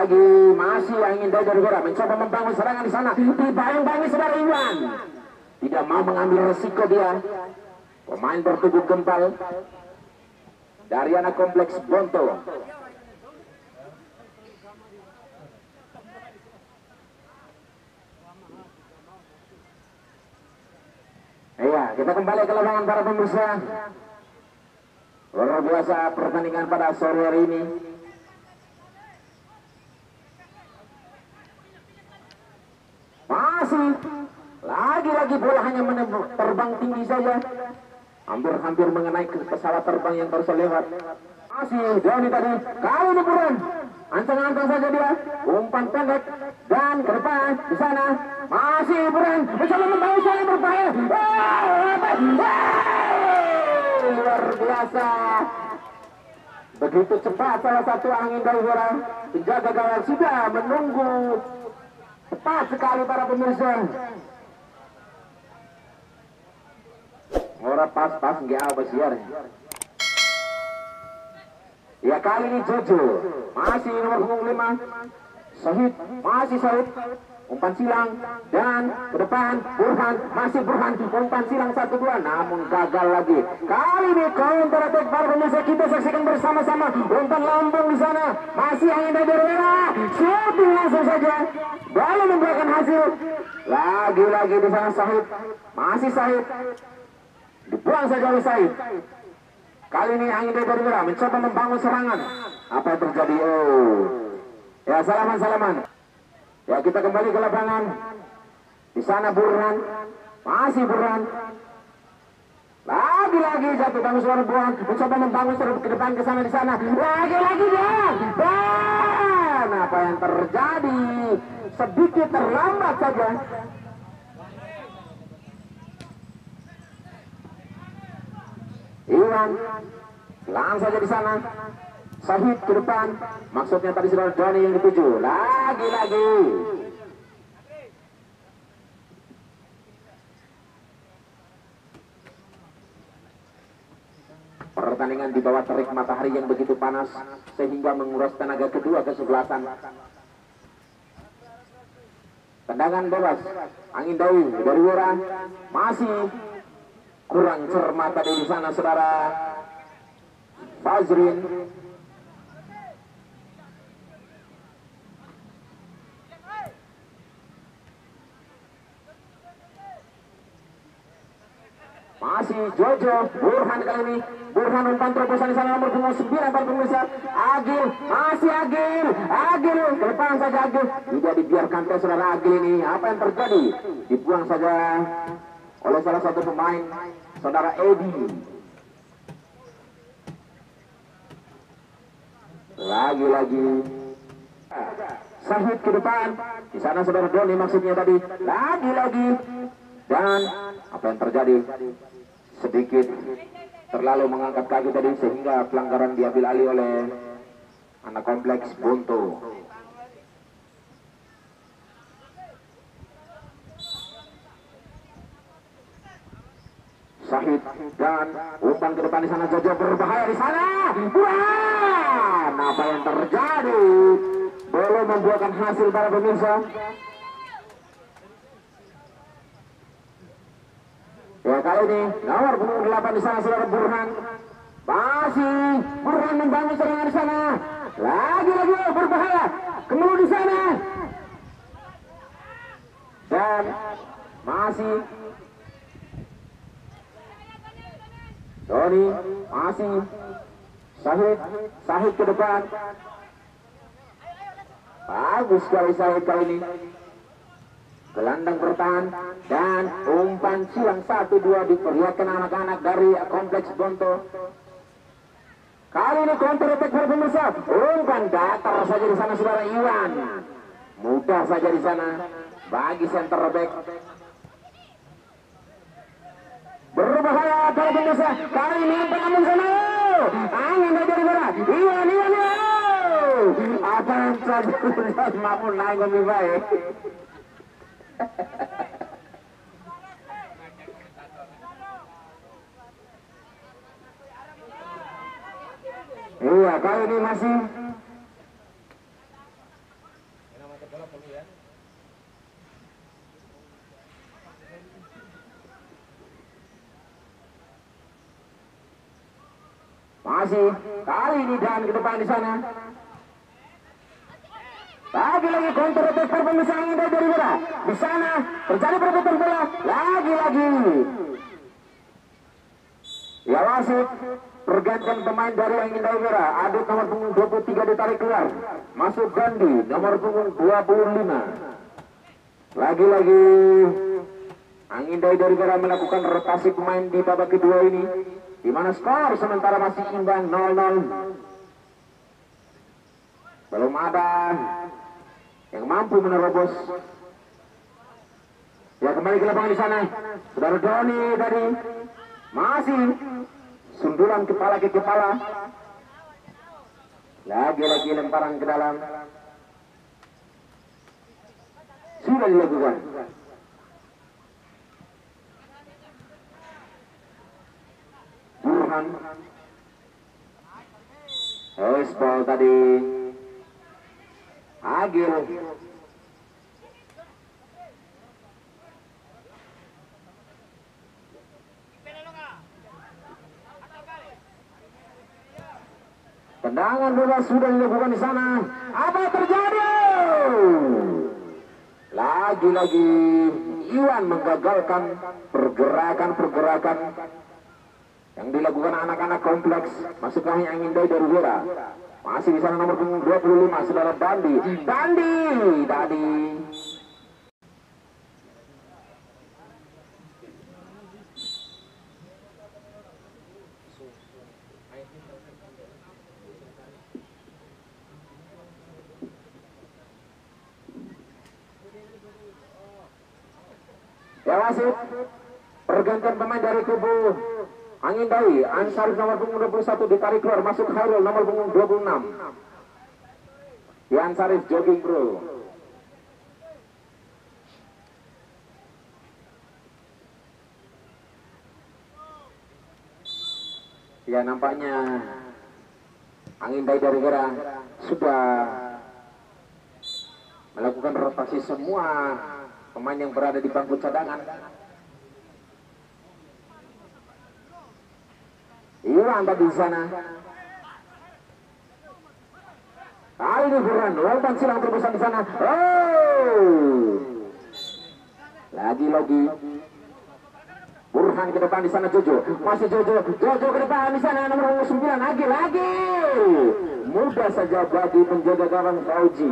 Lagi-lagi masih angin dari Gora mencoba membangun serangan di sana. Dibayang-bayangi saudara Iwan. Tidak mau mengambil resiko dia. Pemain bertubuh gempal dari anak kompleks Bonto. Iya, kita kembali ke lapangan para pemirsa. Luar biasa pertandingan pada sore hari ini. Masih lagi-lagi bola hanya terbang tinggi saja. Hampir-hampir mengenai pesawat terbang yang baru lewat. Masih Doni tadi. Kali ini Buran. Ancang-ancang saja dia. Umpan pendek. Dan ke depan. Di sana. Masih Buran. Mencoba membangun saling berbahaya. Luar biasa. Begitu cepat salah satu angin dari Gora. Penjaga gawang sudah menunggu. Tepat sekali para pemirsa. Ora pas-pas nggak apa siar. Ya kali ini Jojo masih nomor punggung 5. Sahid masih Sahid. Umpan silang dan ke depan Burhan masih Burhan. Umpan silang 1-2 namun gagal lagi. Kali ini counter attack para pemirsa kita saksikan bersama-sama. Umpan lambung di sana masih angin dari merah. Shooting langsung saja. Belum membuahkan hasil. Lagi-lagi di sana Sahid masih Sahid. Dibuang saja oleh Said. Kali ini angin dari merah mencoba membangun serangan. Apa yang terjadi? Oh, ya salaman. Ya kita kembali ke lapangan. Di sana Burhan, masih Burhan. Lagi-lagi jatuh bangun suara buang, mencoba membangun ke depan ke sana di sana. Lagi-lagi dan apa yang terjadi? Sedikit terlambat saja. Iwan langsung saja di sana. Sahid ke depan. Maksudnya tadi saudara Doni yang dituju. Lagi-lagi. Pertandingan di bawah terik matahari yang begitu panas sehingga menguras tenaga kedua kesebelasan. Tendangan bebas. Angin daun dari Gora masih kurang cermat tadi di sana saudara Fazrin. Masih Jojo Burhan kali ini. Burhan umpan terobosan di sana nomor punggung 9 para pemirsa. Agil masih Agil ke depan saja Agil. Tidak dibiarkan ke saudara Agil ini. Apa yang terjadi? Dibuang saja oleh salah satu pemain saudara Edi. Lagi-lagi Sahid ke depan. Di sana saudara Doni maksudnya tadi. Lagi-lagi dan apa yang terjadi? Sedikit terlalu mengangkat kaki tadi sehingga pelanggaran diambil alih oleh anak kompleks Bonto. Sahid dan umpan ke depan di sana Jojo berbahaya di sana. Buan! Apa yang terjadi? Belum membuahkan hasil para pemirsa. Ya kali ini nomor punggung 8 di sana saudara Burhan. Masih Burhan membangun serangan di sana. Lagi-lagi berbahaya. Kembali di sana. Dan masih Doni masih Sahid ke depan. Bagus sekali Sahid kali ini. Gelandang bertahan dan umpan silang 1-2 diperlihatkan anak-anak dari kompleks Bonto. Kali ini counter attack para pemirsa. Umpan datar saja di sana saudara Iwan. Mudah saja di sana bagi center back. Berbahaya para pemirsa. Kali ini umpan namun sana. Angin dari Gora. Iwan. Apa yang terjadi? Mampu naik lebih baik. Iya, kali ini masih Masih kali ini dan ke depan di sana. Lagi-lagi counter attack pemirsa Angin Dai dari bola. Di sana terjadi perebutan bola. Lagi-lagi. Ya wasit, pergantian pemain dari Angin Dai Vera. Adit nomor punggung 23 ditarik keluar. Masuk Gandhi nomor punggung 25. Lagi-lagi Angin Dai dari Vera melakukan rotasi pemain di babak kedua ini, di mana skor sementara masih imbang 0-0. Belum ada yang mampu menerobos. Ya, kembali ke lapangan di sana. Saudara Doni tadi masih sundulan kepala ke kepala. Lagi-lagi lemparan ke dalam. Sudah dilakukan. Burhan. Ball tadi. Agil. Tendangan bola sudah dilakukan di sana. Apa terjadi? Lagi-lagi Iwan menggagalkan pergerakan yang dilakukan anak-anak kompleks. Masuklah Angin Dai dari Vera. Masih di sana nomor 25 saudara Dandi tadi. Ya wasit, pergantian pemain dari kubu Angin Dai. Ansarif nomor punggung 21 ditarik keluar, masuk Khairul nomor punggung 26. Ya, Ansarif jogging bro. Ya, nampaknya Angin Dai dari Vera sudah melakukan rotasi semua pemain yang berada di bangku cadangan. Iwan tadi di sana. Kali ini Burhan, umpan silang terobosan di sana. Lagi-lagi Burhan ke depan di sana. Jojo masih Jojo ke depan di sana nomor 9. Lagi mudah saja bagi penjaga gawang Fauji.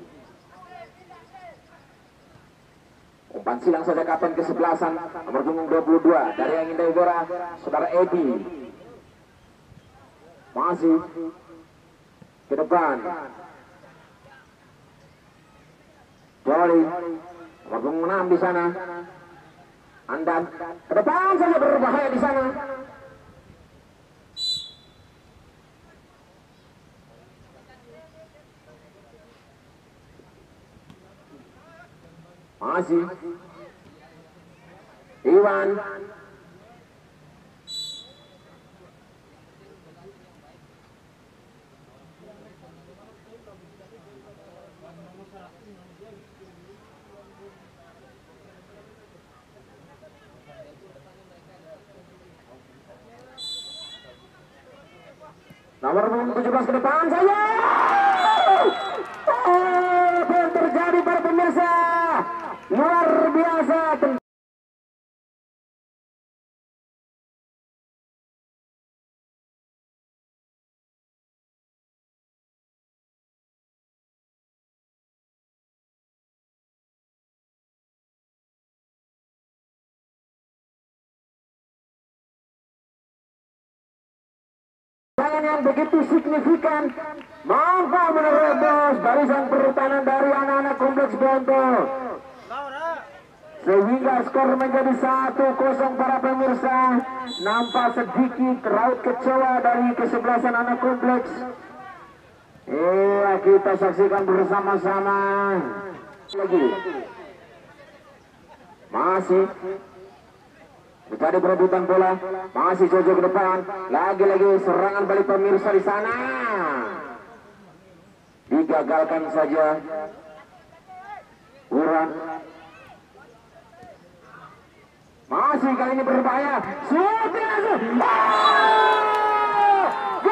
Umpan silang saja kapten kesebelasan nomor punggung 22 dari Angin Dai Vera, saudara Edi. Masih ke depan Joli nomor punggung 6 di sana. Andan ke depan saja berbahaya di sana. Masih Iwan nomor 17 ke depan saja. Apa yang terjadi para pemirsa? Luar biasa. Yang begitu signifikan mampu menerobos barisan pertahanan dari anak-anak kompleks Bonto, sehingga skor menjadi 1-0 para pemirsa. Nampak sedikit raut kecewa dari kesebelasan anak kompleks. Kita saksikan bersama-sama lagi. Masih terjadi perebutan bola, masih Jojo ke depan, lagi-lagi serangan balik pemirsa di sana. Digagalkan saja. Burhan masih kali ini berbahaya. Sudah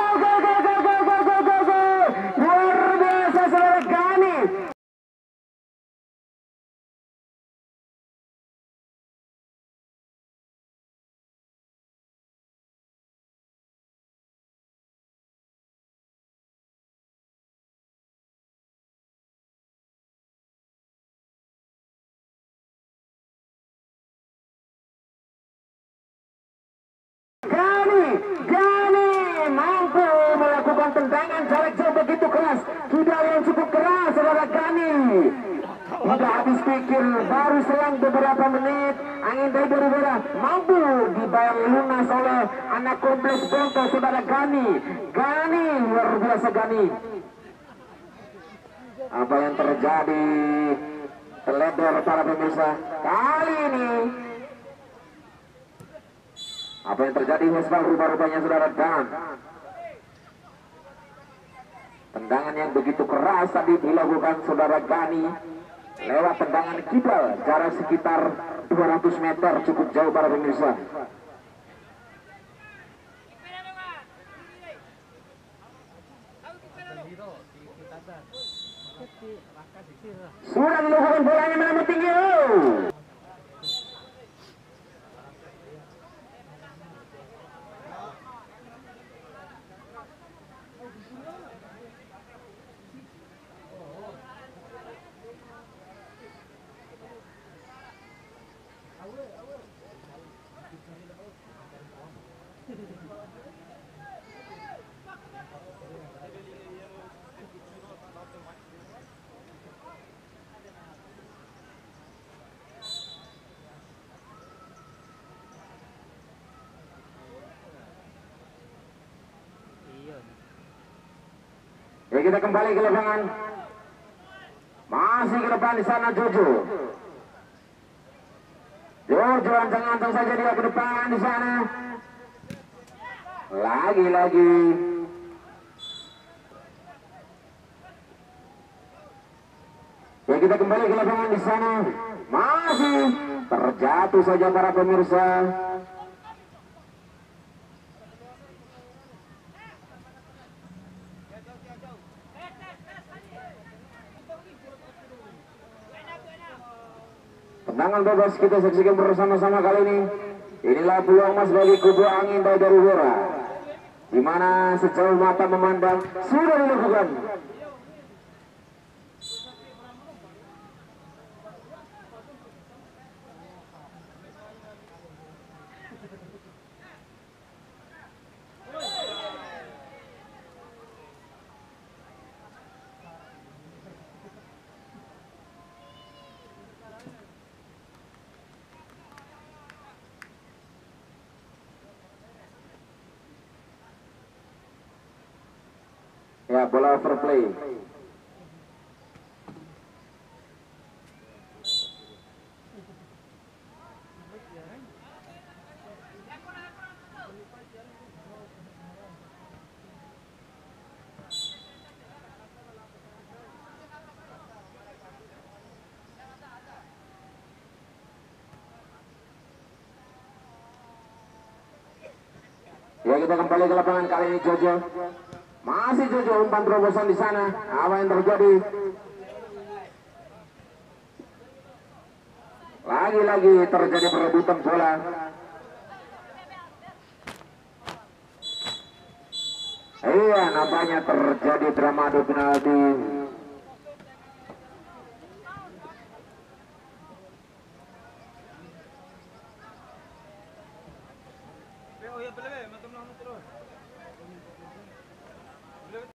Gani mampu melakukan tendangan jarak jauh begitu keras, sudah yang cukup keras saudara Gani. Tidak habis pikir, baru selang beberapa menit angin dari Bora mampu dibayar lunas oleh anak kompleks Bronto saudara Gani. Gani luar biasa Gani. Apa yang terjadi? Teledor para pemirsa kali ini. Apa yang terjadi Hesbal rubah-rubahnya saudara Dan. Tendangan yang begitu keras tadi dilakukan saudara Gani lewat tendangan kidal jarak sekitar 200 meter, cukup jauh para pemirsa. Sudah dilakukan bolanya melambung tinggi. Ya, kita kembali ke lapangan. Masih ke depan di sana Jojo. Jojo ancang-ancang saja dia ke depan di sana. Lagi-lagi. Ya, kita kembali ke lapangan di sana. Masih terjatuh saja para pemirsa. Tendangan bebas kita saksikan bersama-sama kali ini. Inilah peluang emas bagi kubu angin dari Bora, di mana sejauh mata memandang sudah dilakukan. Ya, bola overplay. Ya, kita kembali ke lapangan kali ini Jojo. Masih Jojo umpan terobosan di sana. Apa yang terjadi? Lagi-lagi terjadi perebutan bola. Iya, nampaknya terjadi drama adu penalti.